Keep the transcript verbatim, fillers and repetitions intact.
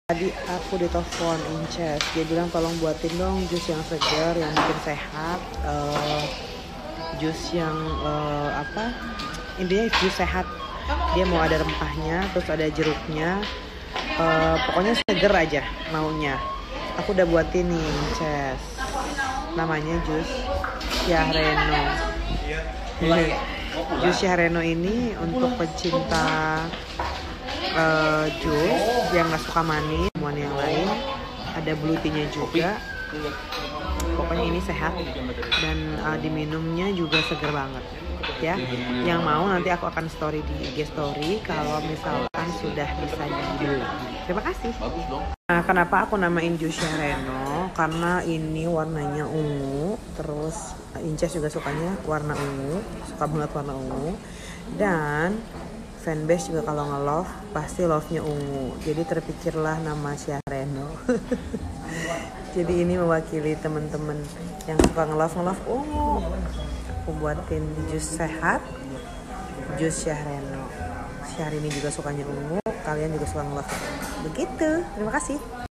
Tadi aku ditelepon Inces, dia bilang tolong buatin dong jus yang segar, yang bikin sehat, uh, jus yang uh, apa? Intinya jus sehat. Dia mau ada rempahnya, terus ada jeruknya, uh, pokoknya seger aja maunya. Aku udah buatin nih Inces, namanya jus Syahreno. Jus Syahreno ini untuk pecinta Uh, jus yang nggak suka manis, semuanya yang lain, ada blue tea-nya juga. Pokoknya ini sehat dan uh, diminumnya juga seger banget ya. Yang mau nanti aku akan story di I G story kalau misalkan sudah bisa dibeli. Terima kasih. Nah, kenapa aku namain jus Syahreno? Karena ini warnanya ungu, terus Inces juga sukanya warna ungu, suka banget warna ungu, dan fanbase juga kalau nge-love pasti love-nya ungu. Jadi terpikirlah nama Syahreno. Jadi ini mewakili teman-teman yang suka nge-love nge-love ungu. Aku buatin jus sehat, jus Syahreno. Syahrini juga sukanya ungu, kalian juga suka nge-love. Begitu. Terima kasih.